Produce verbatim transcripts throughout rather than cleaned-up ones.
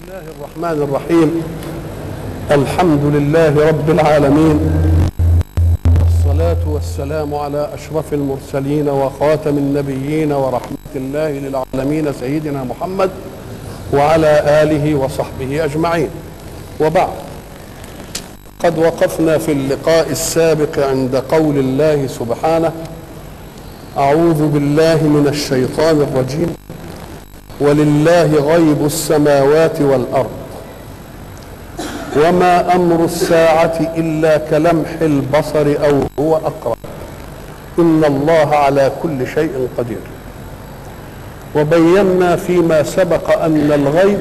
الله الرحمن الرحيم. الحمد لله رب العالمين، والصلاة والسلام على أشرف المرسلين وخاتم النبيين ورحمة الله للعالمين سيدنا محمد وعلى آله وصحبه أجمعين، وبعد. قد وقفنا في اللقاء السابق عند قول الله سبحانه: أعوذ بالله من الشيطان الرجيم، ولله غيب السماوات والأرض وما أمر الساعة إلا كلمح البصر أو هو أقرب إن الله على كل شيء قدير. وبينا فيما سبق أن الغيب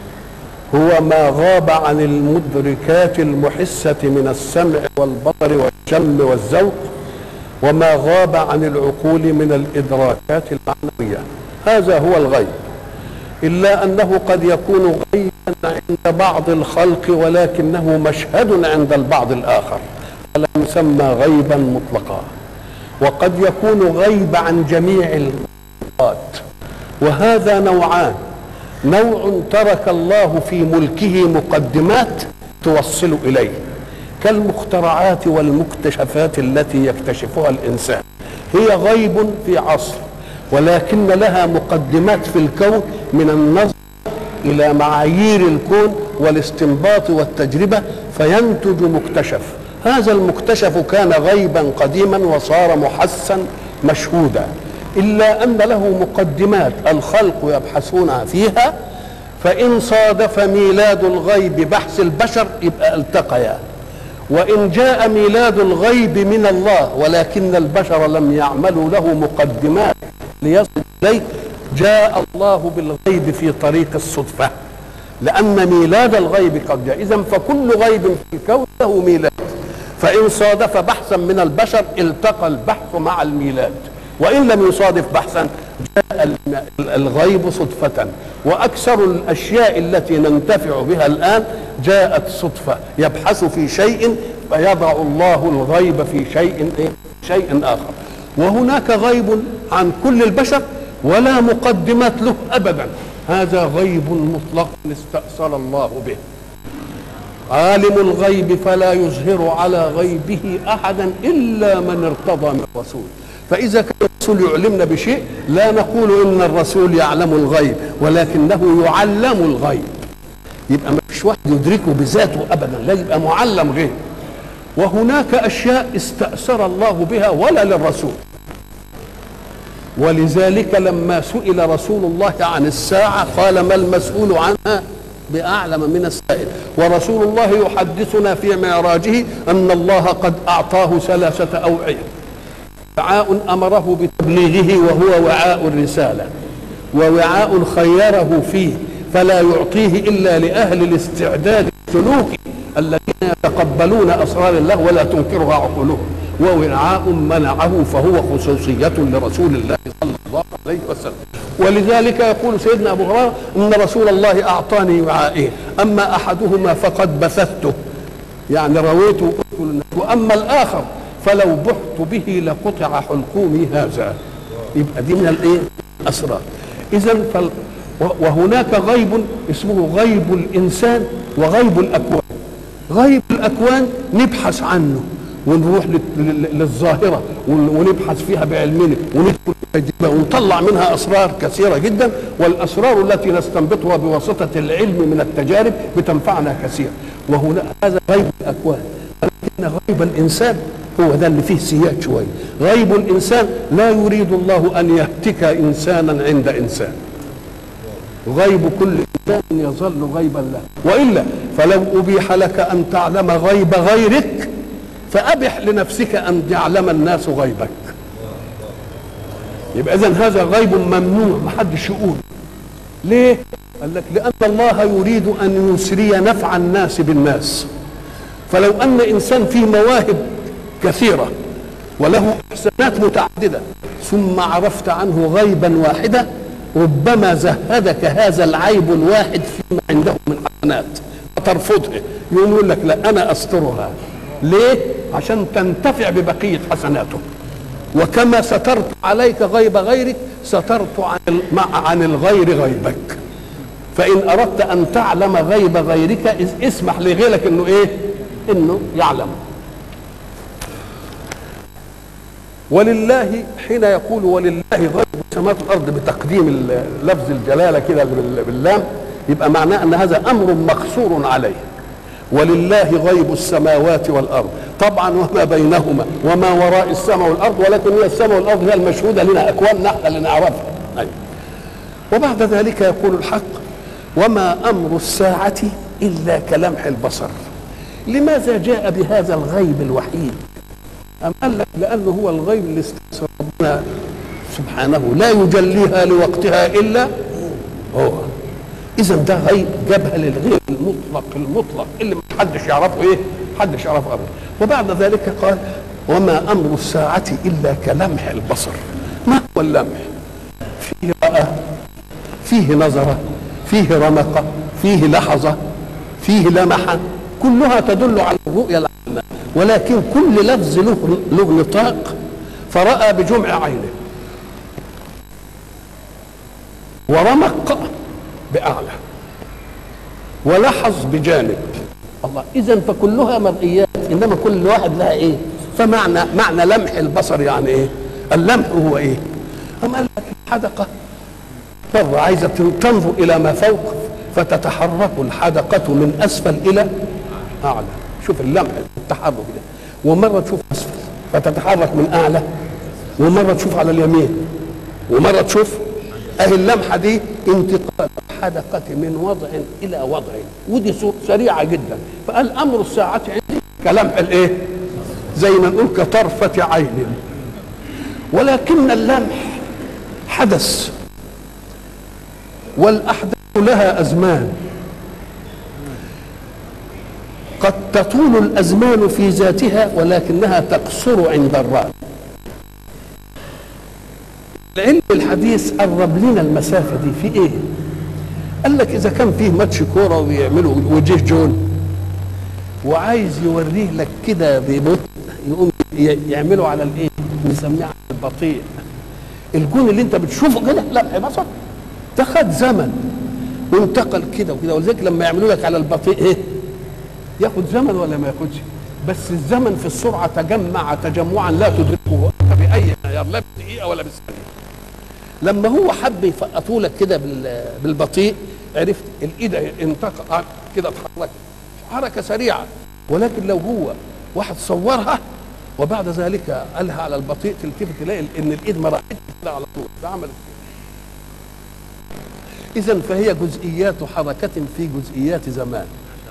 هو ما غاب عن المدركات المحسة من السمع والبصر والشم والذوق، وما غاب عن العقول من الإدراكات المعنوية. هذا هو الغيب، إلا أنه قد يكون غيبا عند بعض الخلق ولكنه مشهد عند البعض الآخر، فلا يسمى غيبا مطلقا. وقد يكون غيب عن جميع المخلوقات، وهذا نوعان: نوع ترك الله في ملكه مقدمات توصل إليه كالمخترعات والمكتشفات التي يكتشفها الإنسان، هي غيب في عصر ولكن لها مقدمات في الكون من النظر إلى معايير الكون والاستنباط والتجربة فينتج مكتشف. هذا المكتشف كان غيبا قديما وصار محسا مشهودا، إلا أن له مقدمات الخلق يبحثون فيها، فإن صادف ميلاد الغيب بحث البشر يبقى التقيا، وإن جاء ميلاد الغيب من الله ولكن البشر لم يعملوا له مقدمات ليصل إليه، جاء الله بالغيب في طريق الصدفة، لأن ميلاد الغيب قد جاء. إذن فكل غيب في الكون له ميلاد، فإن صادف بحثا من البشر التقى البحث مع الميلاد، وإن لم يصادف بحثا جاء الغيب صدفة. وأكثر الأشياء التي ننتفع بها الآن جاءت صدفة، يبحث في شيء فيضع الله الغيب في شيء شيء آخر. وهناك غيب عن كل البشر ولا مقدمات له أبدا، هذا غيب مطلق استأثر الله به. عالم الغيب فلا يظهر على غيبه أحدا إلا من ارتضى من الرسول. فإذا كان الرسول يعلمنا بشيء لا نقول إن الرسول يعلم الغيب، ولكنه يعلم الغيب. يبقى ما فيش واحد يدركه بذاته أبدا، لا يبقى معلم غيب. وهناك أشياء استأثر الله بها ولا للرسول، ولذلك لما سئل رسول الله عن الساعة قال: ما المسؤول عنها بأعلم من السائل. ورسول الله يحدثنا في معراجه أن الله قد أعطاه ثلاثة أوعية: وعاء أمره بتبليغه وهو وعاء الرسالة، ووعاء خيره فيه فلا يعطيه إلا لأهل الاستعداد السلوكي الذين يتقبلون أسرار الله ولا تنكرها عقولهم، ووعاء منعه فهو خصوصية لرسول الله صلى الله عليه وسلم. ولذلك يقول سيدنا أبو هريرة إن رسول الله أعطاني وعائين، أما أحدهما فقد بثثته، يعني رويته وأما الآخر فلو بحت به لقطع حلقومي هذا. يبقى دي من الايه؟ الاسرار. اذا فل... وهناك غيب اسمه غيب الانسان وغيب الاكوان. غيب الاكوان نبحث عنه ونروح للظاهره ونبحث فيها بعلمنا وندخل ونطلع منها اسرار كثيره جدا، والاسرار التي نستنبطها بواسطه العلم من التجارب بتنفعنا كثيرا. وهنا هذا غيب الاكوان. لكن غيب الانسان هو ده اللي فيه سياج شويه. غيب الانسان لا يريد الله ان يهتك انسانا عند انسان، غيب كل انسان يظل غيبا له، والا فلو ابيح لك ان تعلم غيب غيرك فابح لنفسك ان يعلم الناس غيبك. يبقى اذن هذا غيب ممنوع، ما حدش يقول. ليه؟ قال لك لان الله يريد ان يسري نفع الناس بالناس. فلو ان انسان فيه مواهب كثيرة وله إحسانات متعددة ثم عرفت عنه غيبا واحدا، ربما زهدك هذا العيب الواحد فيما عنده من حسنات فترفضه، يقوم يقول لك لا أنا أسترها. ليه؟ عشان تنتفع ببقية حسناته. وكما سترت عليك غيب غيرك سترت عن عن الغير غيبك. فإن أردت أن تعلم غيب غيرك اسمح لغيرك إنه إيه؟ إنه يعلم. ولله حين يقول ولله غيب السماوات والأرض بتقديم لفظ الجلالة كده باللام، يبقى معناه أن هذا أمر مقصور عليه. ولله غيب السماوات والأرض، طبعا وما بينهما وما وراء السماء والأرض، ولكن هي السماء والأرض هي المشهودة لنا، أكوان نحن اللي نعرفها. أيوة. وبعد ذلك يقول الحق وما أمر الساعة إلا كلمح البصر. لماذا جاء بهذا الغيب الوحيد؟ أم قال لك لأنه هو الغيب اللي استأثر ربنا سبحانه لا يجليها لوقتها إلا هو. إذا ده غيب جابها للغيب المطلق المطلق اللي ما حدش يعرفه إيه؟ حدش يعرفه أبدا. وبعد ذلك قال وما أمر الساعة إلا كلمح البصر. ما هو اللمح؟ فيه رأى، فيه نظرة، فيه رمق، فيه لحظة، فيه لمحة، كلها تدل على الرؤية العامة، ولكن كل لفظ له له نطاق. فرأى بجمع عينه، ورمق بأعلى، ولحظ بجانب. الله، إذا فكلها مرئيات، إنما كل واحد لها إيه؟ فمعنى معنى لمح البصر يعني إيه؟ اللمح هو إيه؟ أم قال لك الحدقة مرة عايزة تنظر إلى ما فوق فتتحرك الحدقة من أسفل إلى أعلى. شوف اللمح التحرك ده. ومرة تشوف أسفل فتتحرك من أعلى، ومرة تشوف على اليمين، ومرة تشوف. أهي اللمحة دي انتقال الحدقة من وضع إلى وضع، ودي سريعة جدا. فقال أمر الساعة عندي كلمح الإيه؟ زي ما نقول كطرفة عين. ولكن اللمح حدث، والأحداث لها أزمان، قد تطول الأزمان في ذاتها ولكنها تقصر عند الرأي. العلم الحديث قرب لنا المسافة دي في إيه؟ قال لك إذا كان فيه ماتش كورة ويعملوا وجه جون وعايز يوريه لك كده ببطء، يقوم يعملوا على الإيه؟ نسميه على البطيء. الجون اللي أنت بتشوفه كده لمح بصر ده خد زمن وانتقل كده وكده، ولذلك لما يعملوا لك على البطيء إيه؟ ياخد زمن ولا ما ياخدش؟ بس الزمن في السرعة تجمع تجمعا لا تدركه بأي معيار، لا بدقيقة ولا بالثانية. لما هو حب يفقطوا لك كده بالبطيء، عرفت الايد انتقل كده، اتحرك حركة سريعة. ولكن لو هو واحد صورها وبعد ذلك قالها على البطيء، تلتفت تلاقي ان الايد ما راحتش كده على طول، ده عملت كده. إذا فهي جزئيات حركة في جزئيات زمان.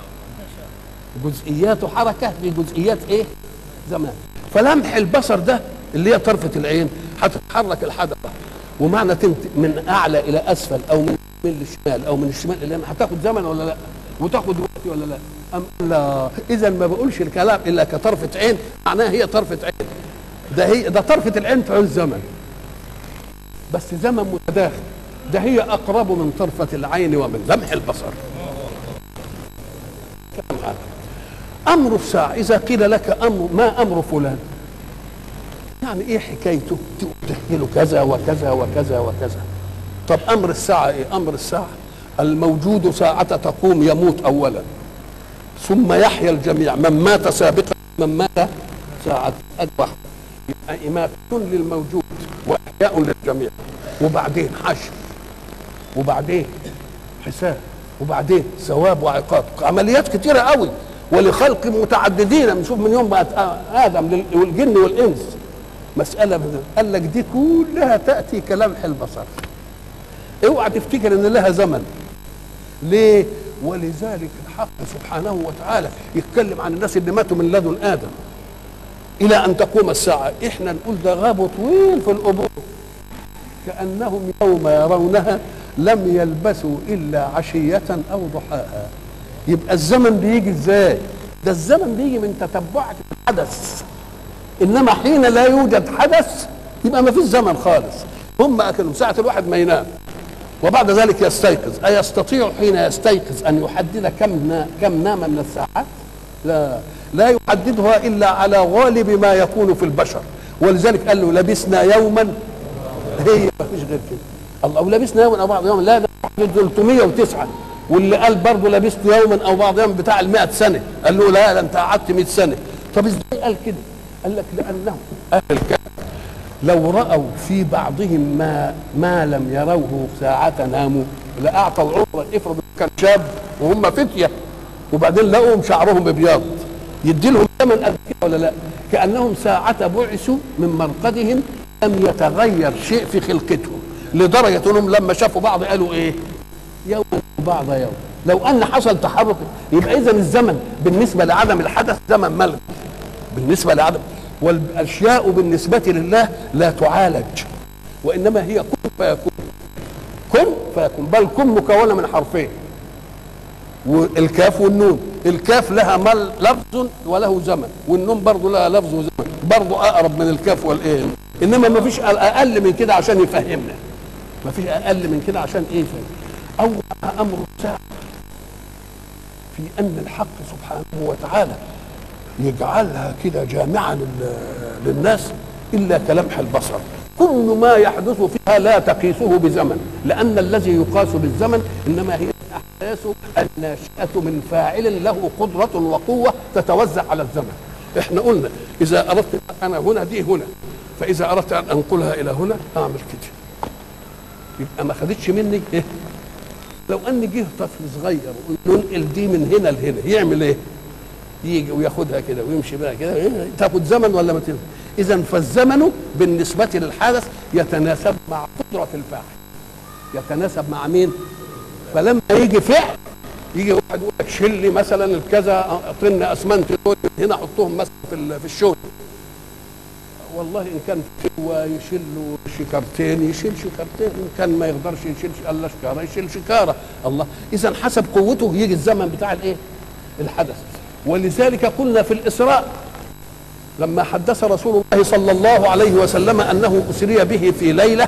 جزئيات حركة في جزئيات ايه؟ زمان. فلمح البصر ده اللي هي طرفة العين هتتحرك الحدقة، ومعنى من اعلى الى اسفل او من من الشمال او من الشمال الى اليمين، هتاخد زمن ولا لا؟ وتاخد وقت ولا لا؟ أم لا. اذا ما بقولش الكلام الا كطرفة عين، معناها هي طرفة عين. ده هي ده طرفة العين تعوز زمن، بس زمن متداخل. ده هي اقرب من طرفة العين ومن لمح البصر. كلام هذا. امر الساعة اذا قيل لك امر ما امر فلان، يعني ايه حكايته؟ تحكي له كذا وكذا وكذا وكذا. طب امر الساعه ايه؟ امر الساعه الموجود ساعه تقوم يموت اولا، ثم يحيا الجميع، من مات سابقا من مات ساعه واحده. يبقى اماته للموجود واحياء للجميع، وبعدين حشر، وبعدين حساب، وبعدين ثواب وعقاب. عمليات كتيره قوي، ولخلق متعددين. بنشوف من يوم بقت ادم والجن والانس مسألة بدل. قال لك دي كلها تأتي كلمح البصر. اوعى تفتكر ان لها زمن. ليه؟ ولذلك الحق سبحانه وتعالى يتكلم عن الناس اللي ماتوا من لدن آدم إلى أن تقوم الساعة. إحنا نقول ده غابوا طويل في القبور، كأنهم يوم يرونها لم يلبثوا إلا عشية أو ضحاها. يبقى الزمن بيجي إزاي؟ ده الزمن بيجي من تتبعك الحدث، انما حين لا يوجد حدث يبقى ما فيش زمن خالص. هم اكلوا ساعه الواحد ما ينام وبعد ذلك يستيقظ، ايستطيع حين يستيقظ ان يحدد كم كم نام من الساعات؟ لا، لا يحددها الا على غالب ما يكون في البشر. ولذلك قال له لبسنا يوما، هي ما فيش غير كده. الله، ولبسنا يوما او بعض يوم، لا ثلاثمائة وتسعة، واللي قال برضه لبست يوما او بعض يوم بتاع المائة سنه، قال له لا ده انت قعدت مائة سنه. طب ازاي قال كده؟ قال لك لانهم اهل الكهف لو راوا في بعضهم ما ما لم يروه ساعه ناموا لاعطى العمر. افرض كان شاب وهم فتيه وبعدين لقوهم شعرهم ابيض، يدي لهم ثمن قد كده ولا لا؟ كانهم ساعه بعثوا من مرقدهم لم يتغير شيء في خلقتهم، لدرجه انهم لما شافوا بعض قالوا ايه؟ يوم بعض يوم. لو ان حصل تحرك يبقى اذا الزمن بالنسبه لعدم الحدث زمن ملغي بالنسبه لعدم، والاشياء بالنسبه لله لا تعالج، وانما هي كن فيكون. كن فيكون، بل كن مكونه من حرفين، والكاف والنون. الكاف لها مل لفظ وله زمن، والنون برضه لها لفظ وزمن، برضه اقرب من الكاف والايه، انما ما فيش اقل من كده عشان يفهمنا، ما فيش اقل من كده عشان ايه يفهم. اوقع امر الساعه في ان الحق سبحانه وتعالى يجعلها كده جامعه للناس الا كلمح البصر. كل ما يحدث فيها لا تقيسه بزمن، لان الذي يقاس بالزمن انما هي الاحداث الناشئه من فاعل له قدره وقوه تتوزع على الزمن. احنا قلنا اذا اردت انا هنا دي هنا، فاذا اردت ان انقلها الى هنا اعمل كده، يبقى ما خدتش مني ايه. لو ان جه طفل صغير وننقل دي من هنا لهنا يعمل ايه؟ يجي وياخدها كده ويمشي بقى كده، إيه؟ تاخد زمن ولا ما تاخد؟ اذا فالزمن بالنسبه للحدث يتناسب مع قدره الفاعل، يتناسب مع مين؟ فلما يجي فعل يجي واحد يقول لك شيل لي مثلا الكذا طن اسمنت دول هنا حطهم مثلا في في الشغل، والله ان كان هو يشيل له شكارتين يشيل شكارتين، ان كان ما يقدرش يشيل الا شكاره يشيل شكاره. الله، اذا حسب قوته يجي الزمن بتاع الايه؟ الحدث. ولذلك قلنا في الاسراء لما حدث رسول الله صلى الله عليه وسلم انه اسري به في ليله،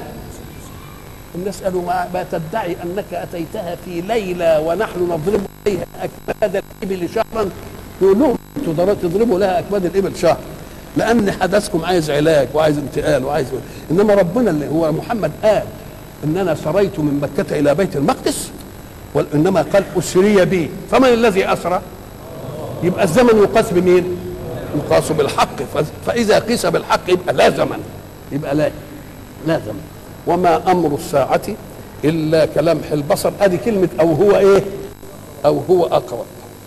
الناس قالوا ما, ما تدعي انك اتيتها في ليله ونحن نضرب عليها اكباد الابل شهرا؟ يقول لهم انتوا تضربوا لها اكباد الابل شهر لان حدثكم عايز علاج وعايز انتقال وعايز، انما ربنا اللي هو محمد قال ان انا سريت من مكه الى بيت المقدس، وانما قال اسري بي، فمن الذي اسرى؟ يبقى الزمن يقاس بمين؟ يقاس بالحق، فاذا قيس بالحق يبقى لا زمن، يبقى لا لا زمن. وما امر الساعه الا كلمح البصر. ادي كلمه او هو ايه؟ او هو اقرب.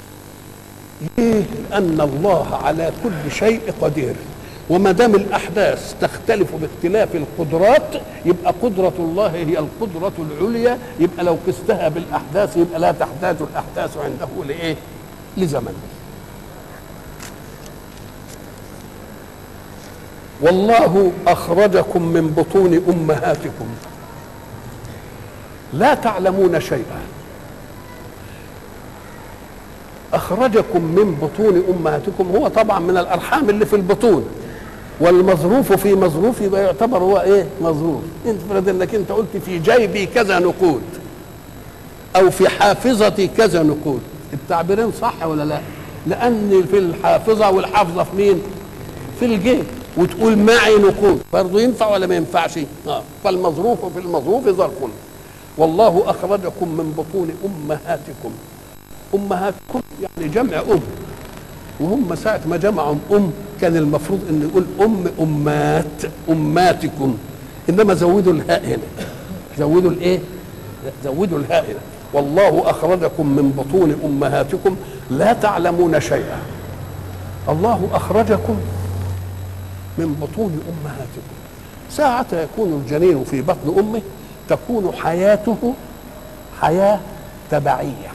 ليه؟ لان الله على كل شيء قدير، وما دام الاحداث تختلف باختلاف القدرات يبقى قدره الله هي القدره العليا، يبقى لو قستها بالاحداث يبقى لا تحتاج الاحداث عنده لايه؟ لزمن. والله اخرجكم من بطون امهاتكم لا تعلمون شيئا. اخرجكم من بطون امهاتكم، هو طبعا من الارحام اللي في البطون، والمظروف في مظروف يبقى يعتبر هو ايه؟ مظروف. انت فرض انك انت قلت في جيبي كذا نقود او في حافظتي كذا نقود، التعبيرين صح ولا لا؟ لان في الحافظه والحافظه في مين؟ في الجيب، وتقول معي نقود برضه ينفع ولا ما ينفعش؟ اه فالمظروف في المظروف ظرف. والله اخرجكم من بطون امهاتكم. امهاتكم يعني جمع ام، وهم ساعه ما جمعوا ام كان المفروض ان يقول ام امات اماتكم، انما زودوا الهاء هنا، زودوا الايه؟ زودوا الهاء هنا. والله اخرجكم من بطون امهاتكم لا تعلمون شيئا. الله اخرجكم من بطون امهاتكم. ساعة يكون الجنين في بطن امه تكون حياته حياة تبعية،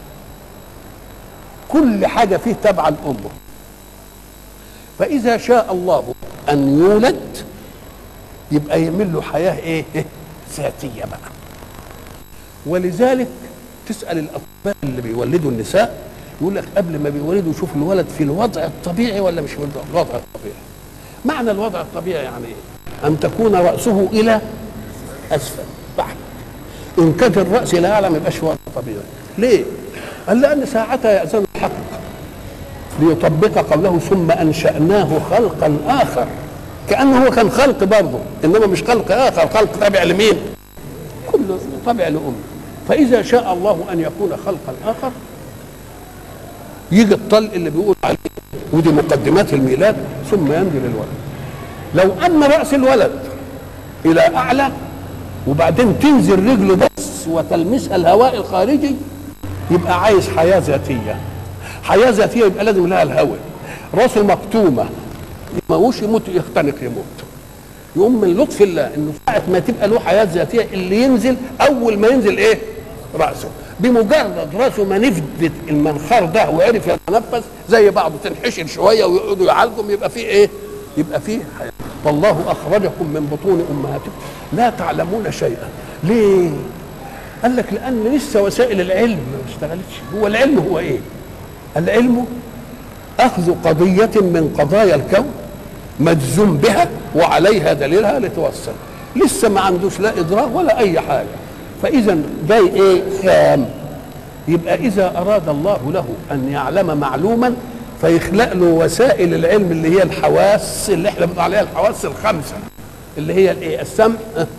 كل حاجة فيه تبع لأمه. فإذا شاء الله أن يولد يبقى يعمل له حياة إيه؟ ذاتية بقى. ولذلك تسأل الأطباء اللي بيولدوا النساء يقول لك قبل ما بيولدوا شوف الولد في الوضع الطبيعي ولا مش في الوضع الطبيعي. معنى الوضع الطبيعي يعني إيه؟ أن تكون رأسه إلى أسفل بحت. إن كان الرأس لا أعلى ما يبقاش وضع طبيعي. ليه؟ قال لأن ساعتها يأذن الحق ليطبق قوله ثم أنشأناه خلقا آخر، كأنه هو كان خلق برضه، إنما مش خلق آخر، خلق تابع لمين؟ كله تابع لأمه. فإذا شاء الله أن يكون خلقا آخر يجي الطلق اللي بيقول عليه، ودي مقدمات الميلاد، ثم ينزل الولد. لو أن رأس الولد إلى أعلى وبعدين تنزل رجله بس وتلمسها الهواء الخارجي يبقى عايز حياة ذاتية. حياة ذاتية يبقى لازم لها الهواء. راسه مكتومة يموش يموت يختنق يموت. يقوم من لطف الله انه ساعة ما تبقى له حياة ذاتية اللي ينزل اول ما ينزل ايه؟ رأسه. بمجرد راسه ما نفدت المنخار ده وعرف يتنفس زي بعضه تنحشر شوية ويقعدوا يعالجهم يبقى فيه ايه؟ يبقى فيه حياة. والله اخرجكم من بطون امهاتكم لا تعلمون شيئا. ليه؟ قال لك لان لسه وسائل العلم ما اشتغلتش. هو العلم هو ايه؟ العلم اخذ قضية من قضايا الكون مجزوم بها وعليها دليلها لتوصل. لسه ما عندوش لا ادراك ولا اي حاجه. فاذا جاي ايه؟ خام. يبقى اذا اراد الله له ان يعلم معلوما فيخلق له وسائل العلم اللي هي الحواس اللي احنا بنقول عليها الحواس الخمسه، اللي هي الايه؟ السمع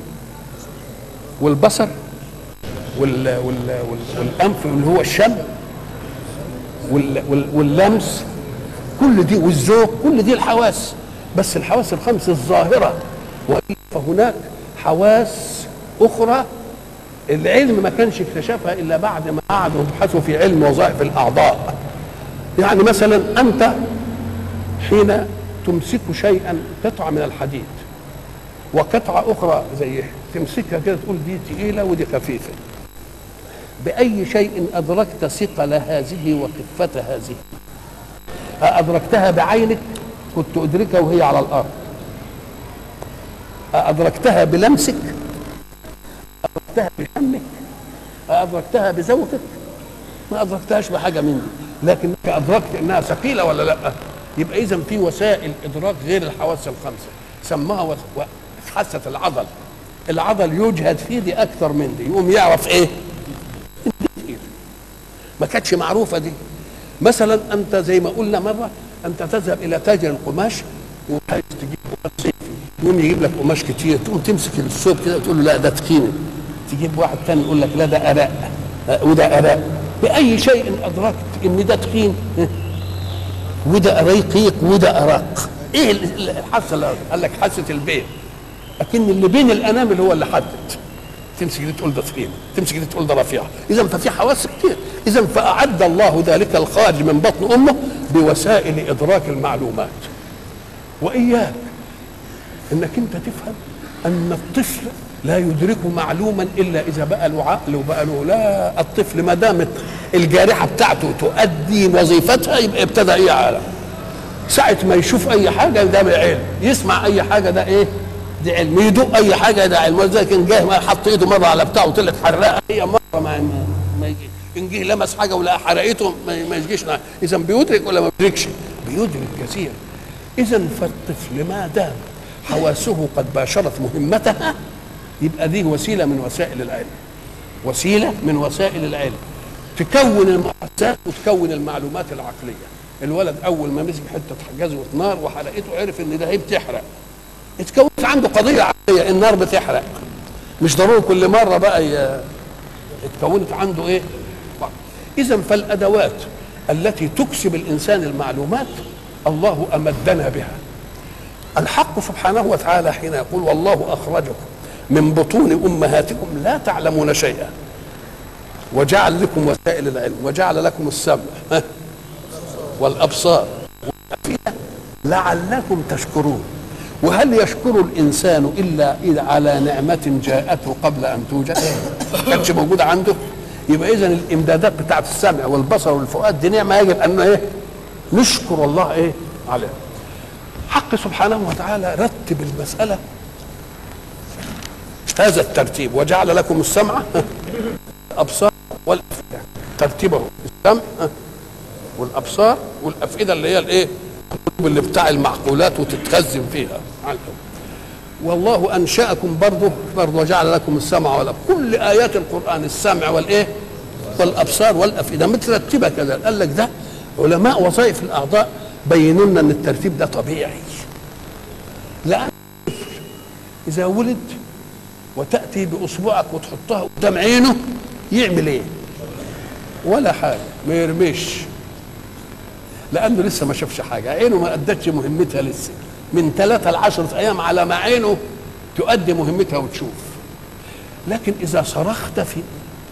والبصر وال وال والانف اللي هو الشم وال واللمس، كل دي والذوق، كل دي الحواس. بس الحواس الخمس الظاهرة، فهناك حواس أخرى العلم ما كانش اكتشفها إلا بعد ما قعدوا يبحثوا في علم وظائف الأعضاء. يعني مثلا أنت حين تمسك شيئا قطعة من الحديد وقطعة أخرى زيها تمسكها كده تقول دي تقيلة ودي خفيفة، بأي شيء أدركت ثقل هذه وخفة هذه؟ أدركتها بعينك كنت أدركها وهي على الأرض، أدركتها بلمسك، أدركتها بشمك، أدركتها بذوقك، ما أدركتهاش بحاجة من دي، لكنك أدركت إنها ثقيلة ولا لأ؟ يبقى إذن في وسائل إدراك غير الحواس الخمسة سماها حاسة العضل. العضل يجهد فيه دي أكثر من دي، يقوم يعرف إيه؟ ما كانتش معروفة دي. مثلا أنت زي ما قلنا مرة أنت تذهب إلى تاجر القماش وعايز تجيب قماش صيفي، يقوم يجيب لك قماش كتير، تقوم تمسك الثوب كده وتقول له لا ده تخين، تجيب واحد ثاني يقول لك لا ده أراء وده أراء. بأي شيء أدركت إن ده تخين وده رقيق وده أراق؟ إيه الحاسة؟ قال لك حاسة البين، لكن اللي بين الأنامل هو اللي حدد. تمسك دي تقول ده تخين، تمسك دي تقول ده رفيع. اذا ففي حواس كتير. اذا فاعد الله ذلك الخارج من بطن امه بوسائل ادراك المعلومات. واياك انك انت تفهم ان الطفل لا يدرك معلوما الا اذا بقى له عقل وبقى له. لا، الطفل ما دامت الجارحه بتاعته تؤدي وظيفتها يبقى ابتدى ايه عالم. ساعه ما يشوف اي حاجه ده علم، يسمع اي حاجه ده ايه؟ دي علم، يدوق اي حاجه ده علم. ولذلك ان جه حط ايده مره على بتاعه وطلعت حرقه هي مره ما ما يجي، ان جه لمس حاجه ولا حرقته ما يجيش. اذا بيدرك ولا ما بيدركش؟ بيدرك كثير. اذا فالطفل ما دام حواسه قد باشرت مهمتها يبقى دي وسيله من وسائل العلم، وسيله من وسائل العلم تكون المحاسات وتكون المعلومات العقليه. الولد اول ما مسك حته جزوه نار وحرقته عرف ان ده هي بتحرق، اتكونت عنده قضيه عقليه النار بتحرق. مش ضروري كل مره بقى ي... اتكونت عنده ايه؟ اذا فالادوات التي تكسب الانسان المعلومات الله امدنا بها. الحق سبحانه وتعالى حين يقول والله اخرجكم من بطون امهاتكم لا تعلمون شيئا وجعل لكم وسائل العلم وجعل لكم السمع والابصار والافئده لعلكم تشكرون. وهل يشكر الانسان الا اذا على نعمه جاءته قبل ان توجد؟ ما كانتش موجوده عنده. يبقى اذا الامدادات بتاعت السمع والبصر والفؤاد دي نعمه يجب ان ايه؟ نشكر الله ايه عليها. حق سبحانه وتعالى رتب المساله هذا الترتيب وجعل لكم السمع الابصار والافئده. ترتيبه السمع والابصار والافئده اللي هي الايه؟ اللي بتاع المعقولات وتتخزن فيها. والله انشاكم برضه برضه وجعل لكم السمع والابصار. كل ايات القران السمع والايه؟ والابصار والافئده مترتبه كذا. قال لك ده علماء وظائف الاعضاء بينوا لنا ان الترتيب ده طبيعي. لان اذا ولد وتاتي باصبعك وتحطها قدام عينه يعمل ايه؟ ولا حاجه، ما يرميش، لانه لسه ما شافش حاجه، عينه ما ادتش مهمتها لسه، من ثلاثة لعشرة ايام على ما عينه تؤدي مهمتها وتشوف. لكن اذا صرخت في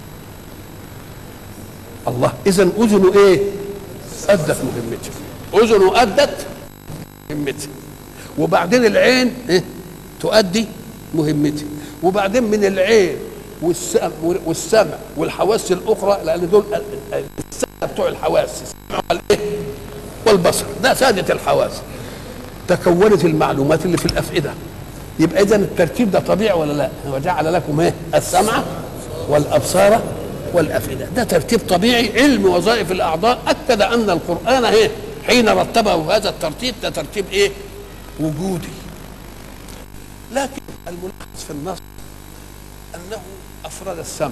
الله، اذا اذنه ايه؟ ادت مهمتها، اذنه ادت مهمتها، وبعدين العين إيه؟ تؤدي مهمتها، وبعدين من العين والسمع والسمع والحواس الاخرى، لان دول السادة بتوع الحواس، السمع والايه؟ والبصر، ده سادة الحواس، تكونت المعلومات اللي في الافئده. يبقى اذا الترتيب ده طبيعي ولا لا؟ وجعل لكم ايه؟ السمع والابصار والافئده، ده ترتيب طبيعي. علم وظائف الاعضاء اكد ان القران ايه؟ حين رتبه بهذا الترتيب، ده ترتيب ايه؟ وجودي. لكن الملاحظ في النص انه افرد السمع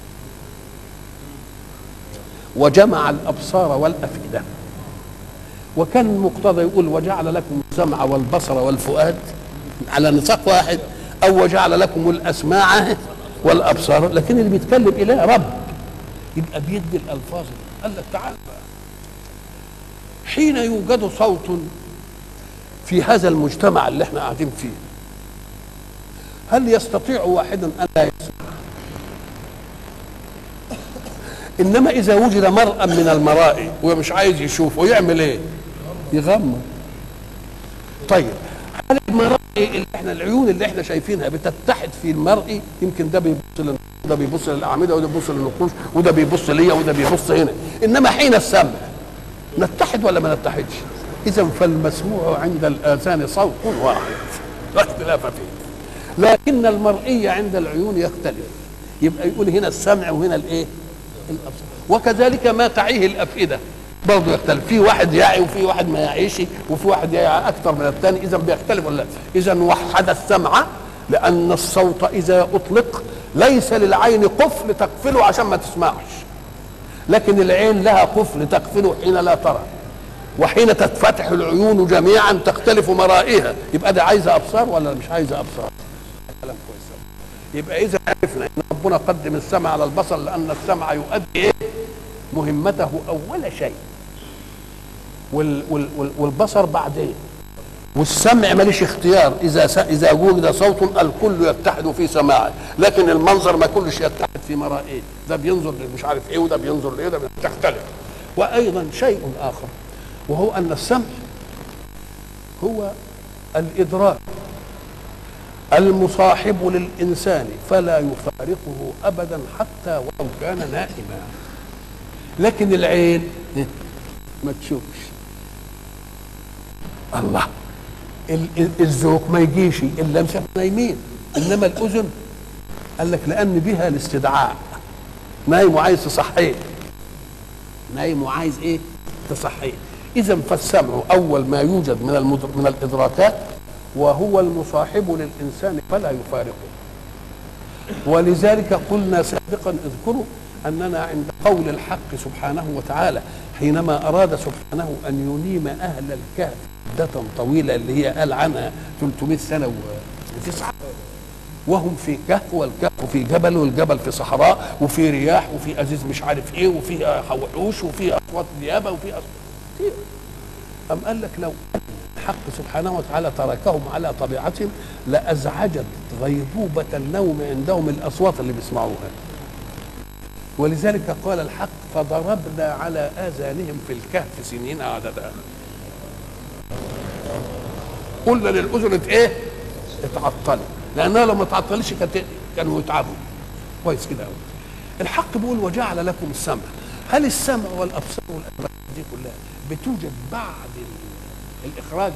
وجمع الابصار والافئده، وكان المقتضى يقول وجعل لكم السمع والبصر والفؤاد على نطاق واحد، او وجعل لكم الاسماع والابصار، لكن اللي بيتكلم اله رب، يبقى بيدي الالفاظ. قال لك تعال بقى، حين يوجد صوت في هذا المجتمع اللي احنا قاعدين فيه، هل يستطيع واحد ان لا يسمع؟ انما اذا وجد مرأى من المرائي ومش عايز يشوف، ويعمل ايه؟ يغمض. طيب هل المرائي اللي احنا العيون اللي احنا شايفينها بتتحد في المرئي؟ يمكن ده بيبص لل... ده بيبص للاعمده، وده بيبص للنقوش، وده بيبص ليا، وده بيبص هنا. انما حين السمع نتحد ولا ما نتحدش؟ اذا فالمسموع عند الاذان صوت واحد لا اختلاف فيه، لكن المرئي عند العيون يختلف. يبقى يقول هنا السمع وهنا الايه؟ الابصار. وكذلك ما تعيه الافئده برضه يختلف، في واحد يعي وفي واحد ما يعيش، وفي واحد يعي اكثر من الثاني، اذا بيختلف ولا لا؟ اذا وحد السمع، لان الصوت اذا اطلق ليس للعين قفل تقفله عشان ما تسمعش، لكن العين لها قفل تقفله حين لا ترى، وحين تتفتح العيون جميعا تختلف مرائها. يبقى ده عايزه ابصار ولا مش عايزه ابصار؟ كلام كويس. يبقى اذا عرفنا ان ربنا قدم السمع على البصر، لان السمع يؤدي ايه؟ مهمته اول شيء، وال وال والبصر بعدين، والسمع ماليش اختيار. اذا اذا وجد صوت الكل يتحد في سماعه، لكن المنظر ما كلش يتحد في مرائه، ده بينظر مش عارف ايه، وده بينظر لايه، ده تختلف. وايضا شيء اخر، وهو ان السمع هو الادراك المصاحب للانسان، فلا يفارقه ابدا حتى ولو كان نائما. لكن العين ما تشوفش. الله، الذوق ما يجيش الا مش نايمين. انما الاذن قال لك لان بها الاستدعاء، نايم وعايز تصحيه، نايم وعايز ايه؟ تصحيه. اذا فالسمع اول ما يوجد من المدر... من الادراكات، وهو المصاحب للانسان فلا يفارقه. ولذلك قلنا سابقا اذكروا اننا عند قول الحق سبحانه وتعالى حينما اراد سبحانه ان ينيم اهل الكهف مدة طويله اللي هي قال عنها ثلاثمائة سنه وتسعه، وهم في كهف، والكهف في جبل، والجبل في صحراء، وفي رياح، وفي ازيز مش عارف ايه، وفي وحوش، وفي اصوات نيابه، وفي اصوات كتير. أم قال لك لو الحق سبحانه وتعالى تركهم على طبيعتهم لازعجت غيبوبه النوم عندهم الاصوات اللي بيسمعوها. ولذلك قال الحق فضربنا على آذانهم في الكهف سنين عددا. قلنا للأذن ايه؟ اتعطلت، لأنها لو ما اتعطلتش كانوا يتعبوا. كويس كده قوي. الحق بيقول وجعل لكم السمع. هل السمع والأبصار والأدراك دي كلها بتوجد بعد الإخراج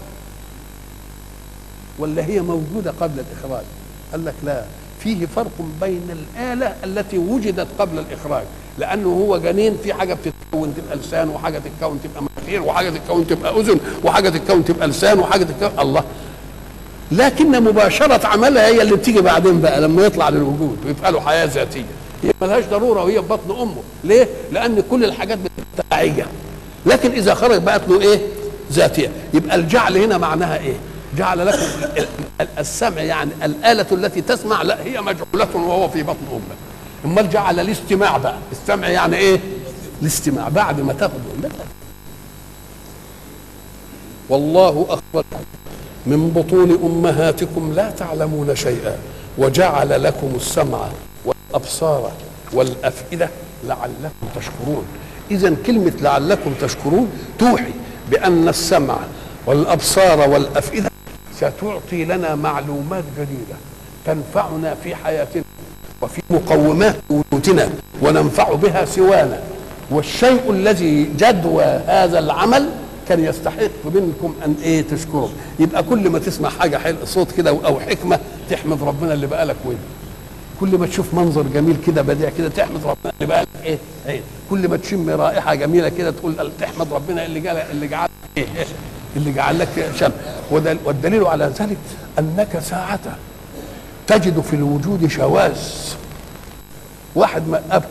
ولا هي موجودة قبل الإخراج؟ قال لك لا، فيه فرق بين الآلة التي وجدت قبل الإخراج، لأنه هو جنين، في حاجة بتتكون تبقى لسان، وحاجة تتكون تبقى مناخير، وحاجة تتكون تبقى أذن، وحاجة تتكون تبقى لسان، وحاجة تتكون الله. لكن مباشرة عملها هي اللي بتيجي بعدين بقى لما يطلع للوجود ويبقى له حياة ذاتية. هي ملهاش ضرورة وهي في بطن أمه. ليه؟ لأن كل الحاجات تبعية، لكن إذا خرج بقت له إيه؟ ذاتية. يبقى الجعل هنا معناها إيه؟ جعل لكم السمع يعني الآلة التي تسمع، لا هي مجعولة وهو في بطن أمه. امال جعل الاستماع بقى، السمع يعني ايه؟ الاستماع بعد ما تاخد. والله اخرجكم من بطون امهاتكم لا تعلمون شيئا وجعل لكم السمع والابصار والافئده لعلكم تشكرون. اذا كلمه لعلكم تشكرون توحي بان السمع والابصار والافئده ستعطي لنا معلومات جديده تنفعنا في حياتنا وفي مقومات وجودنا وننفع بها سوانا. والشيء الذي جدوى هذا العمل كان يستحق منكم ان ايه؟ تشكروا. يبقى كل ما تسمع حاجه حلو صوت كده او حكمه تحمد ربنا اللي بقالك ودن. كل ما تشوف منظر جميل كده بديع كده تحمد ربنا اللي بقالك ايه؟ ايه. كل ما تشم رائحه جميله كده تقول تحمد ربنا اللي جعل اللي جعل ايه؟ اللي جعل لك شم. والدليل على ذلك انك ساعه تجد في الوجود شواذ. واحد ما ابكى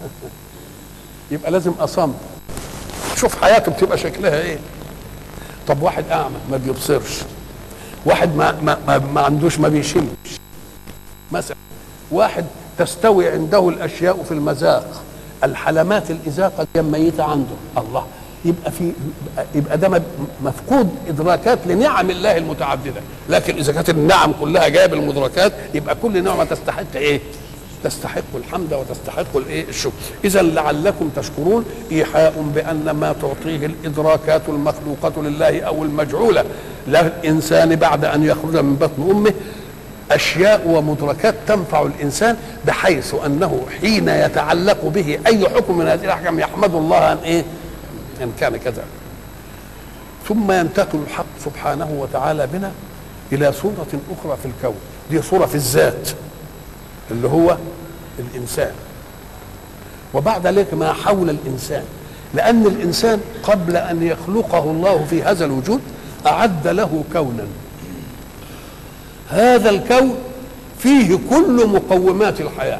يبقى لازم اصم، شوف حياته بتبقى شكلها ايه. طب واحد اعمى ما بيبصرش، واحد ما ما ما, ما عندوش ما بيشمش مثلا، واحد تستوي عنده الاشياء في المذاق، الحلمات الازاقه دي ميته عنده. الله، يبقى في يبقى ده مفقود ادراكات لنعم الله المتعدده. لكن اذا كانت النعم كلها جايه بالمدركات يبقى كل نعمه تستحق ايه؟ تستحق الحمد وتستحق الايه؟ الشكر. اذا لعلكم تشكرون ايحاء بان ما تعطيه الادراكات المخلوقه لله او المجعوله للانسان بعد ان يخرج من بطن امه اشياء ومدركات تنفع الانسان، بحيث انه حين يتعلق به اي حكم من هذه الاحكام يحمد الله ان ايه؟ ان كان كذا. ثم ينتقل الحق سبحانه وتعالى بنا الى صوره اخرى في الكون، دي صوره في الذات اللي هو الانسان، وبعد ذلك ما حول الانسان، لان الانسان قبل ان يخلقه الله في هذا الوجود اعد له كونا. هذا الكون فيه كل مقومات الحياه،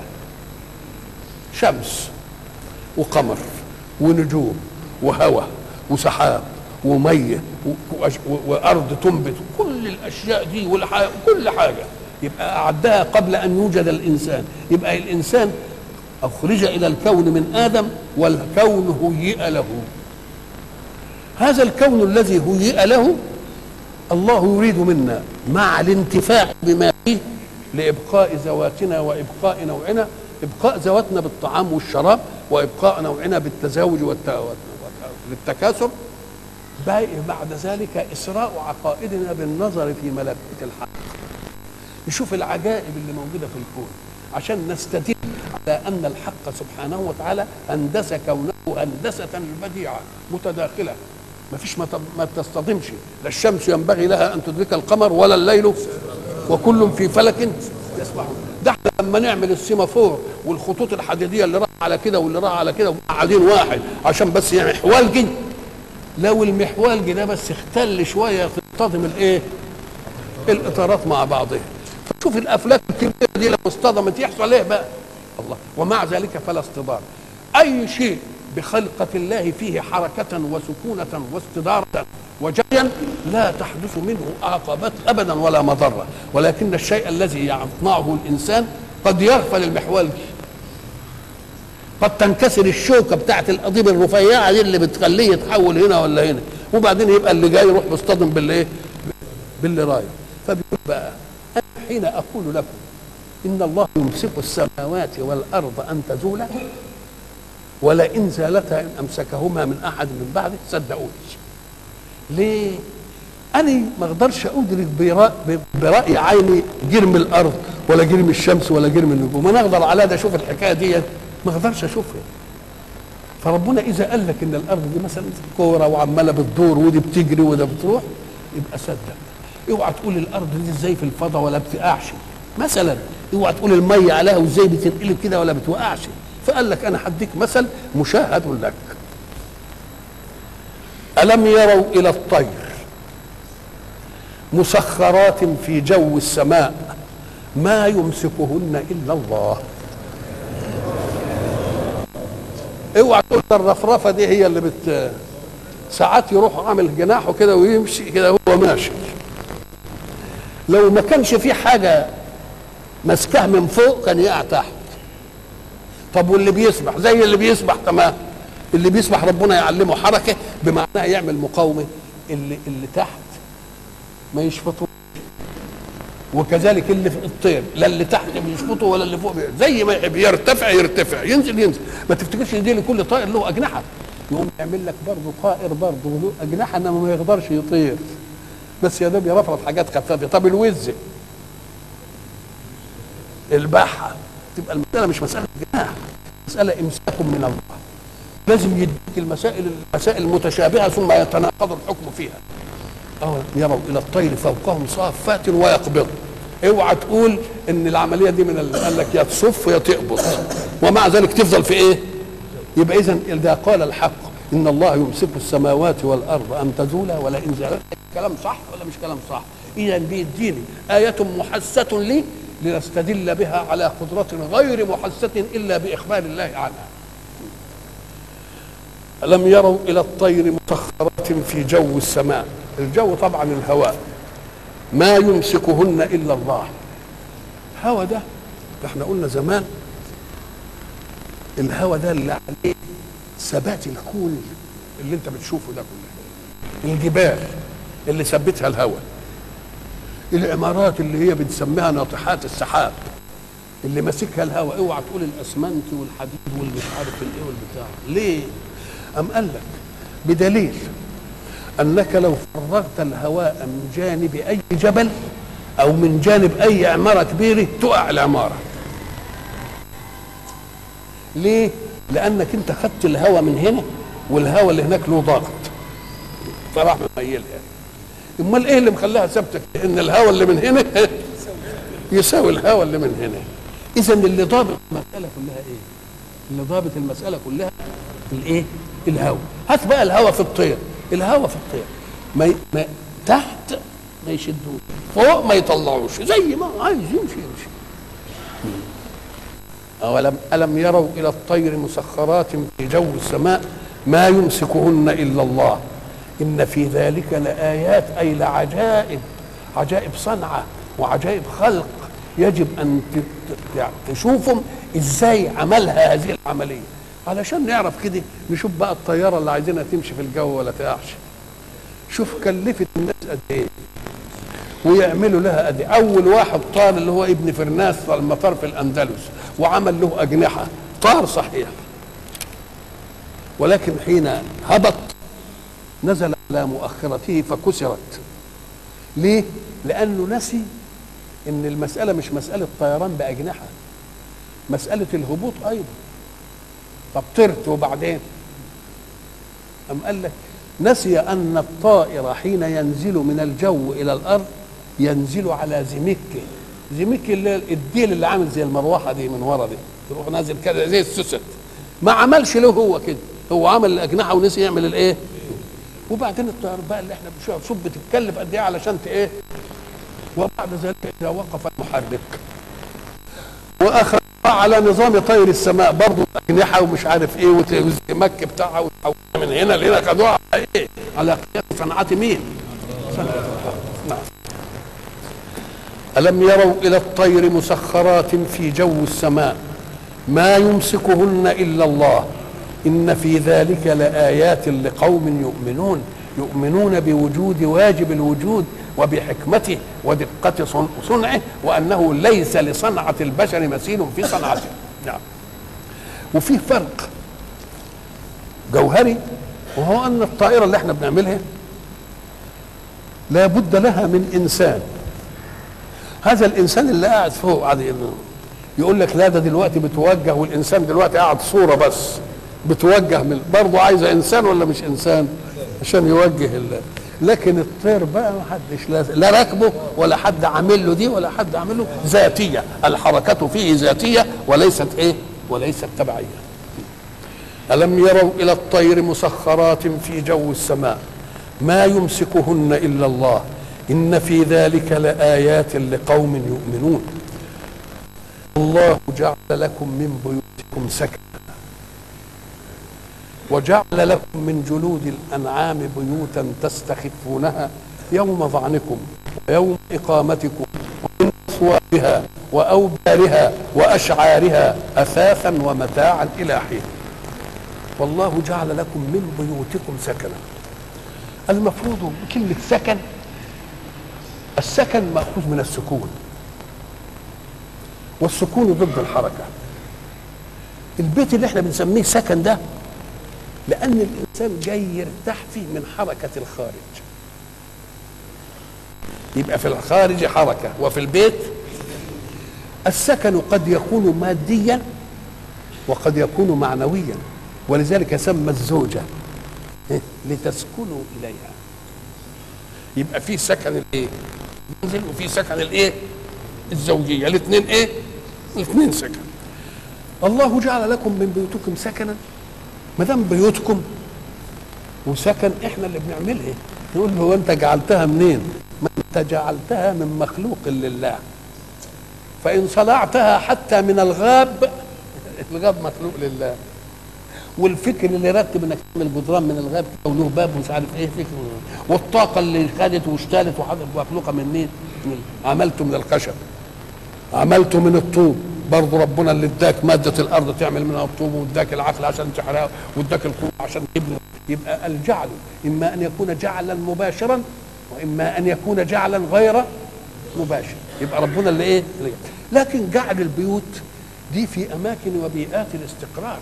شمس وقمر ونجوم وهواء وسحاب وميه وارض تنبت، كل الاشياء دي وكل حاجه يبقى اعدها قبل ان يوجد الانسان. يبقى الانسان اخرج الى الكون من ادم والكون هيئ له. هذا الكون الذي هيئ له الله يريد منا مع الانتفاع بما فيه لابقاء ذواتنا وابقاء نوعنا، ابقاء ذواتنا بالطعام والشراب وابقاء نوعنا بالتزاوج والتكاثر، بعد ذلك اسراء عقائدنا بالنظر في ملكوت الحق، نشوف العجائب اللي موجوده في الكون عشان نستدل على ان الحق سبحانه وتعالى هندس كونه هندسه بديعه متداخله، ما فيش ما تصطدمش. لا الشمس ينبغي لها ان تدرك القمر ولا الليل وكل في فلك يسبحون. ده احنا لما نعمل السيمافور والخطوط الحديديه اللي راح على كده واللي راح على كده وقاعدين واحد عشان بس يعمل يعني محوالجي، لو المحوالجي ده بس اختل شويه تصطدم الايه؟ الاطارات مع بعضها. شوف الافلاك الكبيره دي لو اصطدمت يحصل ايه بقى؟ الله. ومع ذلك فلا اصطدام. اي شيء بخلقه الله فيه حركه وسكونه واستداره وجريا لا تحدث منه عقبات ابدا ولا مضره، ولكن الشيء الذي يصنعه الانسان قد يغفل المحور، قد تنكسر الشوكه بتاعت القضيب الرفيعه دي اللي بتخليه يتحول هنا ولا هنا، وبعدين يبقى اللي جاي يروح مصطدم بالايه؟ باللي رايح. فبيقول بقى أنا حين اقول لكم ان الله يمسك السماوات والارض ان تزولا ولئن زالتا ان امسكهما من احد من بعده، صدقوني. ليه؟ انا ما اقدرش ادرك برأي, براي عيني جرم الارض ولا جرم الشمس ولا جرم النجوم، انا اقدر على ده اشوف الحكايه دي؟ ما اقدرش اشوفها. فربنا اذا قال لك ان الارض دي مثلا كوره وعماله بتدور ودي بتجري وده بتروح، يبقى صدق. اوعى تقول الارض دي ازاي في الفضاء ولا بتقعش مثلا، اوعى تقول الميه عليها وازاي بتنقلب كده ولا بتوقعش. فقال لك انا هديك مثل مشاهد لك. الم يروا الى الطير مسخرات في جو السماء ما يمسكهن الا الله. اوعى تقول الرفرفه دي هي اللي بت ساعات يروح عامل جناحه كده ويمشي كده وهو ماشي، لو ما كانش في حاجه مسكه من فوق كان يقع تحت. طب واللي بيسبح زي اللي بيسبح تمام. اللي بيسبح ربنا يعلمه حركه بمعنى يعمل مقاومه، اللي اللي تحت ما يشفطوش، وكذلك اللي في الطير لا اللي تحت بيشفطه ولا اللي فوق بي... زي ما يحب يرتفع يرتفع ينزل ينزل. ما تفتكرش ان دي لكل طائر له اجنحه، يقوم يعمل لك برضه طائر برضه له اجنحه انما ما يقدرش يطير، بس يا دوب يرفرف حاجات خفافه. طب الوز البحه تبقى المساله مش مساله جناح، مساله امساك من الله. لازم يديك المسائل المسائل المتشابهه ثم يتناقض الحكم فيها. اه يروا الى الطير فوقهم صافات ويقبض. اوعى تقول ان العمليه دي من اللي قال لك يا تصف يا تقبض ومع ذلك تفضل في ايه؟ يبقى اذا اذا قال الحق ان الله يمسك السماوات والارض ان تزولا ولئن زالتا، كلام صح ولا مش كلام صح؟ اذا بيديني ايه محسه لي لنستدل بها على قدره غير محسه الا باخبار الله عنها. ألم يروا إلى الطير مسخرات في جو السماء، الجو طبعا الهواء، ما يمسكهن إلا الله. الهواء ده احنا قلنا زمان الهواء ده اللي عليه ثبات الكون اللي انت بتشوفه ده كله، الجبال اللي ثبتها الهواء، العمارات اللي هي بنسميها ناطحات السحاب اللي ماسكها الهواء. اوعى تقول الاسمنت والحديد والمش عارف الايه والبتاع. ليه؟ أم قال لك بدليل أنك لو فرغت الهواء من جانب أي جبل أو من جانب أي عمارة كبيرة تقع العمارة. ليه؟ لأنك أنت خدت الهواء من هنا والهواء اللي هناك له ضغط فراح مميلها. أمال إيه اللي مخليها ثابتة؟ إن الهواء اللي من هنا يساوي الهواء اللي من هنا. إذا اللي ضابط المسألة كلها إيه؟ اللي ضابط المسألة كلها الإيه؟ الهواء. هات بقى الهواء في الطير، الهواء في الطير ما, ما تحت ما يشدوش، فوق ما يطلعوش، زي ما عايز يمشي يمشي. أولم ألم يروا إلى الطير مسخرات في جو السماء ما يمسكهن إلا الله إن في ذلك لآيات، أي لعجائب، عجائب صنعة وعجائب خلق يجب أن تشوفهم إزاي عملها هذه العملية، علشان نعرف كده. نشوف بقى الطياره اللي عايزينها تمشي في الجو ولا تقعش، شوف كلفت الناس قد ايه ويعملوا لها قد ايه. اول واحد طار اللي هو ابن فرناس المطار في الاندلس وعمل له اجنحه، طار صحيح، ولكن حين هبط نزل على مؤخرته فكسرت. ليه؟ لانه نسي ان المساله مش مساله طيران باجنحه، مساله الهبوط ايضا. طب طرت وبعدين أم قال لك نسي أن الطائر حين ينزل من الجو إلى الأرض ينزل على زمكه، زمكه اللي الديل اللي عامل زي المروحة دي من ورا دي، تروح نازل كده زي السوست. ما عملش له هو كده، هو عمل الأجنحة ونسي يعمل الإيه؟ وبعدين الطيار بقى اللي احنا بنشوفها شوف بتتكلف قد إيه علشان إيه؟ وبعد ذلك إذا وقف المحرك وأخذ على نظام طير السماء برضه اجنحه ومش عارف ايه والمك بتاعها من هنا لهنا خدوها على ايه؟ على قياس صنعه مين؟ صنعه الله. نعم. الم يروا الى الطير مسخرات في جو السماء ما يمسكهن الا الله ان في ذلك لايات لقوم يؤمنون، يؤمنون بوجود واجب الوجود وبحكمته ودقة صنعه وأنه ليس لصنعة البشر مثيل في صنعته. نعم. وفيه فرق جوهري، وهو أن الطائرة اللي احنا بنعملها لا بد لها من إنسان. هذا الإنسان اللي قاعد فوق قاعد يقول لك لا ده دلوقتي بتوجه، والإنسان دلوقتي قاعد صورة بس بتوجه، من برضه عايزة إنسان ولا مش إنسان عشان يوجه الله. لكن الطير بقى ما حدش لا راكبه ولا حد عامل له دي ولا حد عامل له، ذاتيه، الحركه فيه ذاتيه وليست ايه؟ وليست تبعيه. الم يروا الى الطير مسخرات في جو السماء ما يمسكهن الا الله ان في ذلك لايات لقوم يؤمنون. الله جعل لكم من بيوتكم سكنا وجعل لكم من جلود الأنعام بيوتا تستخفونها يوم ظعنكم ويوم إقامتكم ومن أصواتها وأوبارها وأشعارها أثاثا ومتاعا إلى حين. والله جعل لكم من بيوتكم سكنا. المفروض كلمة سكن، السكن مأخوذ من السكون، والسكون ضد الحركة. البيت اللي احنا بنسميه سكن ده لأن الإنسان جاي يرتاح فيه من حركة الخارج. يبقى في الخارج حركة وفي البيت. السكن قد يكون ماديا وقد يكون معنويا، ولذلك سمى الزوجة لتسكنوا إليها. يبقى في سكن الايه؟ المنزل، وفي سكن الايه؟ الزوجية. الاثنين ايه؟ الاثنين سكن. الله جعل لكم من بيوتكم سكنا. ما دام بيوتكم وسكن احنا اللي بنعملها، نقول له هو انت جعلتها منين؟ ما انت جعلتها من مخلوق لله. فان صنعتها حتى من الغاب، الغاب مخلوق لله. والفكر اللي رتب انك تعمل جدران من الغاب كده وله باب ومش عارف ايه فكر، والطاقه اللي خدت واشتالت وحضرت مخلوقه من مين؟ عملته من الخشب، عملته من الطوب. برضه ربنا اللي اداك ماده الارض تعمل منها الطوب، واداك العقل عشان تحرقه، واداك القوه عشان تبني. يبقى الجعل اما ان يكون جعلا مباشرا واما ان يكون جعلا غير مباشر. يبقى ربنا اللي ايه؟ لكن جعل البيوت دي في اماكن وبيئات الاستقرار.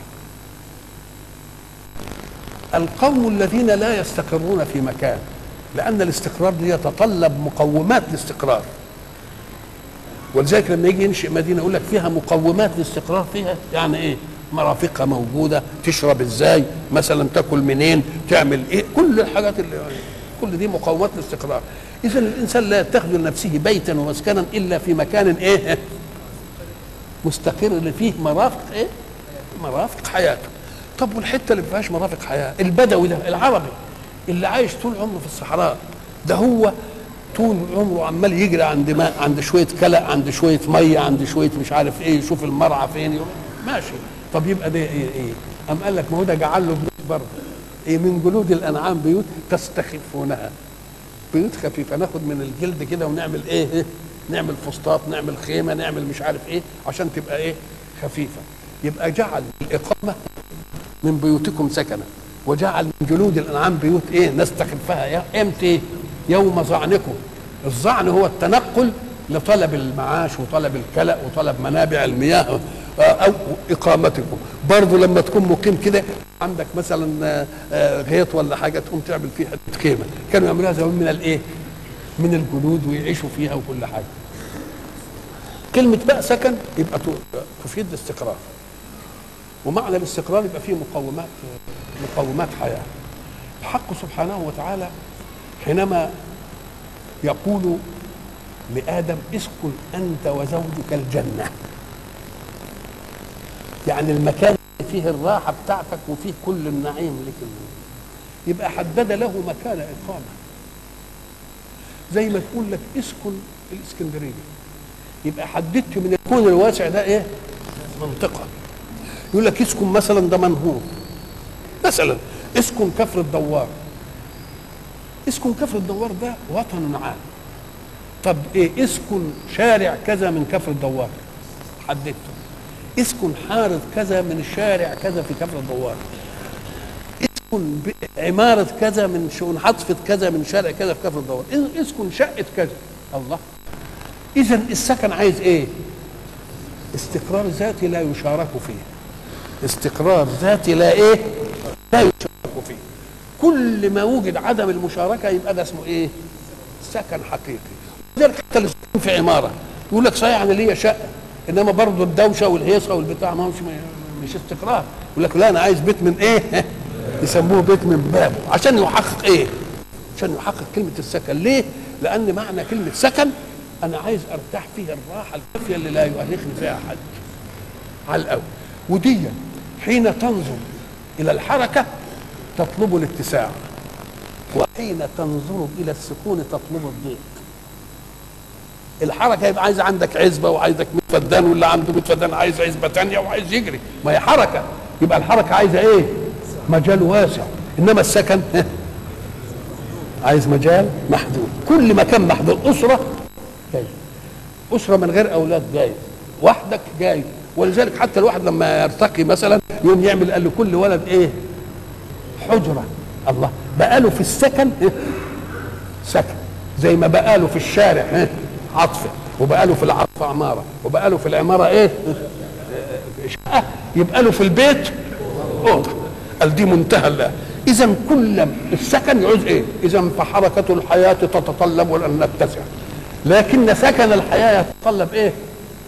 القوم الذين لا يستقرون في مكان، لان الاستقرار دي يتطلب مقومات الاستقرار. ولذلك لما يجي ينشئ مدينه يقول لك فيها مقومات الاستقرار. فيها يعني ايه؟ مرافقها موجوده، تشرب ازاي مثلا، تاكل منين، تعمل ايه، كل الحاجات اللي كل دي مقومات الاستقرار. اذا الانسان لا يتخذ لنفسه بيتا ومسكنا الا في مكان ايه؟ مستقر، اللي فيه مرافق ايه؟ مرافق حياته. طب والحته اللي ما فيهاش مرافق حياه، البدوي ده العربي اللي عايش طول عمره في الصحراء، ده هو طول عمره عمال يجري عند ماء، عند شويه كلأ، عند شويه ميه، عند شويه مش عارف ايه، يشوف المرعى فين، ماشي. طب يبقى ده ايه؟ ايه؟ قام قال لك ما هو ده جعل له بيوت برضه. ايه؟ من جلود الانعام بيوت تستخفونها، بيوت خفيفه، ناخد من الجلد كده ونعمل ايه؟ إيه؟ نعمل فسطاط، نعمل خيمه، نعمل مش عارف ايه، عشان تبقى ايه؟ خفيفه. يبقى جعل الاقامه من بيوتكم سكنا، وجعل من جلود الانعام بيوت ايه؟ نستخفها. امتى؟ يوم ظعنكم. الظعن هو التنقل لطلب المعاش وطلب الكلأ وطلب منابع المياه او اقامتكم. برضه لما تكون مقيم كده عندك مثلا غيط ولا حاجه، تقوم تعمل فيه حته خيمه. كانوا يعملوها زمان من الايه؟ من الجلود، ويعيشوا فيها وكل حاجه. كلمه بقى سكن يبقى تفيد الاستقرار، ومعنى الاستقرار يبقى فيه مقومات مقومات حياه. الحق سبحانه وتعالى حينما يقول لآدم اسكن أنت وزوجك الجنة، يعني المكان اللي فيه الراحة بتاعتك وفيه كل النعيم لك، يبقى حدد له مكان إقامة. زي ما تقول لك اسكن الإسكندرية، يبقى حددت من الكون الواسع ده إيه؟ منطقة. يقول لك اسكن مثلا ده منهور، مثلا اسكن كفر الدوار. اسكن كفر الدوار ده وطن عام. طب ايه؟ اسكن شارع كذا من كفر الدوار، حددته. اسكن حارة كذا من الشارع كذا في كفر الدوار. اسكن عمارة كذا من شؤون حطفة كذا من شارع كذا في كفر الدوار. اسكن شقة كذا. الله. إذا السكن عايز ايه؟ استقرار ذاتي لا يشارك فيه. استقرار ذاتي لا ايه؟ لا يشارك فيه. كل ما وجد عدم المشاركه يبقى ده اسمه ايه؟ سكن حقيقي. لذلك حتى السكن في عماره يقول لك صحيح انا ليا شقه، انما برضه الدوشه والهيصه والبتاع ما هوش مش استقرار. يقول لك لا انا عايز بيت من ايه؟ يسموه بيت من بابه، عشان يحقق ايه؟ عشان يحقق كلمه السكن. ليه؟ لان معنى كلمه سكن انا عايز ارتاح فيه الراحه الكافيه اللي لا يؤرقني فيها حد على الاول. ودي حين تنظر الى الحركه تطلب الاتساع، وحين تنظر الى السكون تطلب الضيق. الحركه يبقى عايز عندك عزبه وعايزك مية فدان، واللي عنده مية فدان عايز عزبه ثانيه وعايز يجري، ما هي حركه. يبقى الحركه عايزه ايه؟ مجال واسع. انما السكن عايز مجال محدود. كل مكان محدود. اسره جاي، اسره من غير اولاد جاي، وحدك جاي. ولذلك حتى الواحد لما يرتقي مثلا يوم يعمل قال لكل ولد ايه؟ حجره. الله، بقاله في السكن إيه؟ سكن، زي ما بقاله في الشارع إيه؟ عطفه، وبقاله في العطفه عماره، وبقاله في العماره ايه؟ شقه، يبقى له في البيت اوضه. قال دي منتهى الله. اذا كل السكن يعوز ايه؟ اذا فحركه الحياه تتطلب ان نتسع، لكن سكن الحياه يتطلب ايه؟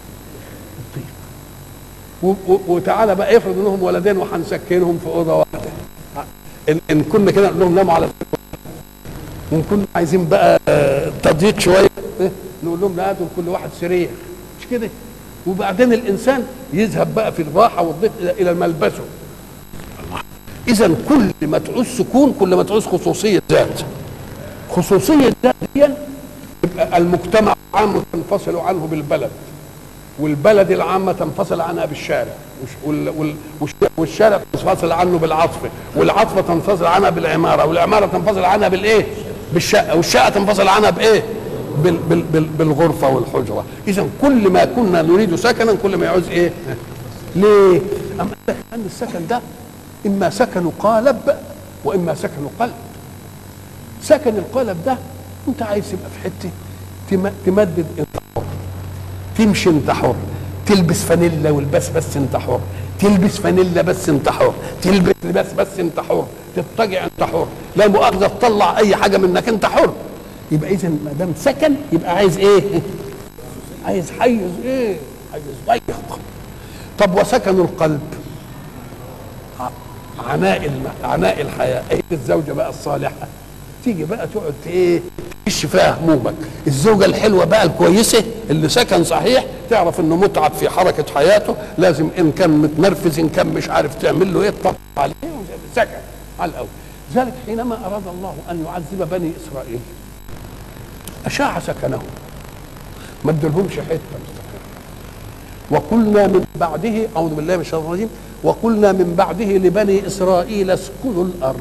وتعالى بقى افرض انهم ولدين وهنسكنهم في اوضه واحده، ان, إن كنا كده نقول لهم ناموا على وان كنا عايزين بقى تضييق شويه نقول لهم لا هاتوا كل واحد سرير، مش كده؟ وبعدين الانسان يذهب بقى في الراحه والضيق الى ملبسه. اذا كل ما تعوز سكون كل ما تعوز خصوصيه ذات. خصوصيه ذات دي يبقى المجتمع العام تنفصل عنه بالبلد، والبلد العامه تنفصل عنها بالشارع، والشارع تنفصل عنه بالعاطفه، والعاطفه تنفصل عنها بالعماره، والعماره تنفصل عنها بالايه؟ بالشقه، والشقه تنفصل عنها بايه؟ بال بال بال بالغرفه والحجره. اذا كل ما كنا نريد سكنا كل ما يعوز ايه؟ ليه؟ أم قال لك ان السكن ده اما سكن قالب واما سكن قلب. سكن القالب ده انت عايز تبقى في حته تمدد انت حر، تمشي انت حر، تلبس فانيلا والبس بس انت حر، تلبس فانيلا بس انت حر، تلبس لباس بس انت حر، تضطجع انت حر، لا مؤاخذه تطلع اي حاجه منك انت حر. يبقى اذا ما دام سكن يبقى عايز ايه؟ عايز حيز ايه؟ حيز ضيق. طب وسكن القلب عناء الم... عناء الحياه، ايه الزوجه بقى الصالحه تيجي بقى تقعد ايه؟ تعيش فيها همومك. الزوجه الحلوه بقى الكويسه اللي سكن صحيح تعرف انه متعب في حركه حياته، لازم ان كان متنرفز ان كان مش عارف تعمل له ايه تطبق عليه سكن على الاول. ذلك حينما اراد الله ان يعذب بني اسرائيل اشاع سكنهم، ما ادلهمش حته مستقره. وقلنا من بعده، اعوذ بالله من الشيطان الرجيم، وقلنا من بعده لبني اسرائيل اسكنوا الارض.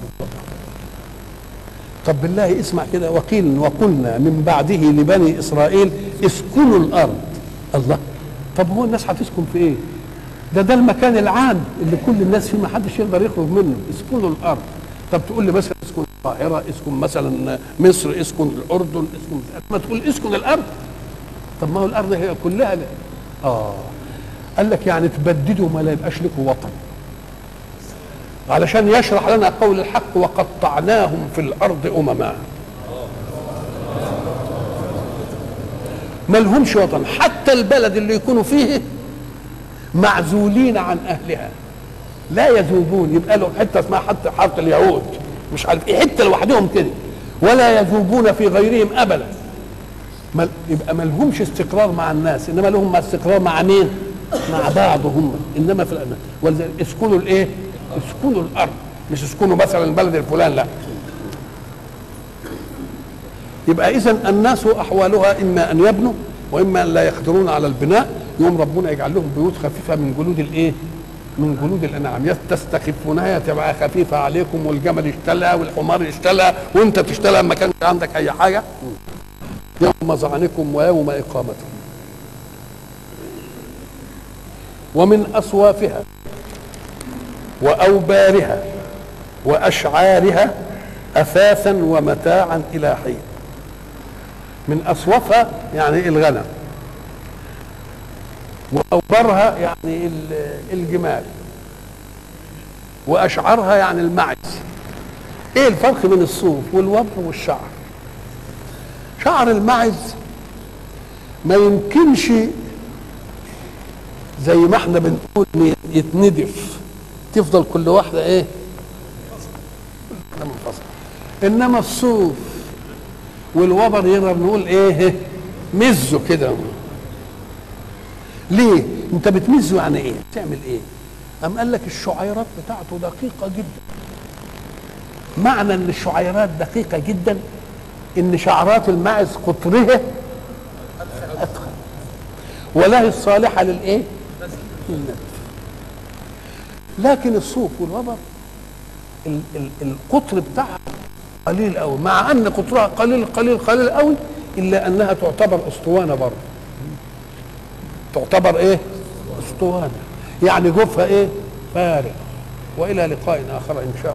طب بالله اسمع كده، وقيل وقلنا من بعده لبني اسرائيل اسكنوا الارض. الله، طب هو الناس هتسكن في ايه؟ ده ده المكان العام اللي كل الناس فيه ما حدش يقدر يخرج منه. اسكنوا الارض. طب تقول لي مثلا اسكن القاهره، اسكن مثلا مصر، اسكن الاردن، اسكن، ما تقول اسكن الارض. طب ما هو الارض هي كلها لا. اه قال لك يعني تبددوا ما لا يبقاش لكم وطن، علشان يشرح لنا قول الحق وقطعناهم في الارض امما. ما لهمش وطن، حتى البلد اللي يكونوا فيه معزولين عن اهلها لا يذوبون. يبقى له حته اسمها حتى حاره اليهود مش عارف ايه، حته لوحدهم كده، ولا يذوبون في غيرهم ابدا. مل يبقى ما لهمش استقرار مع الناس، انما لهم استقرار مع مين؟ مع بعضهم. انما في الأمان. ولذلك اسكنوا الايه؟ اسكنوا الارض، مش اسكنوا مثلا البلد الفلان، لا. يبقى اذا الناس احوالها اما ان يبنوا واما ان لا يقدرون على البناء، يوم ربنا يجعل لهم بيوت خفيفه من جلود الايه؟ من جلود الانعام. تستخفونها تبقى خفيفه عليكم، والجمل يشتلها والحمار يشتلها وانت تشتلها ما كانش عندك اي حاجه. يوم ظعنكم ويوم اقامتكم. ومن اصوافها واوبارها واشعارها اثاثا ومتاعا الى حين. من اصوافها يعني الغنم، واوبرها يعني الجمال، واشعارها يعني المعز. ايه الفرق بين الصوف والوبر والشعر؟ شعر المعز ما يمكنش زي ما احنا بنقول يتندف، تفضل كل واحده ايه؟ منفصله. انما الصوف والوبر يقدر نقول ايه؟ مزه كده. ليه؟ انت بتمزه يعني ايه؟ تعمل ايه؟ قام قال لك الشعيرات بتاعته دقيقه جدا. معنى ان الشعيرات دقيقه جدا ان شعرات الماعز قطرها ادخل، ولا هي الصالحه للايه؟ للنتف. لكن الصوف والوبر القطر بتاعها قليل قوي، مع ان قطرها قليل قليل قليل قوي، الا انها تعتبر اسطوانه برضه. تعتبر ايه؟ اسطوانه، يعني جوفها ايه؟ فارغ. والى لقاء اخر ان شاء الله.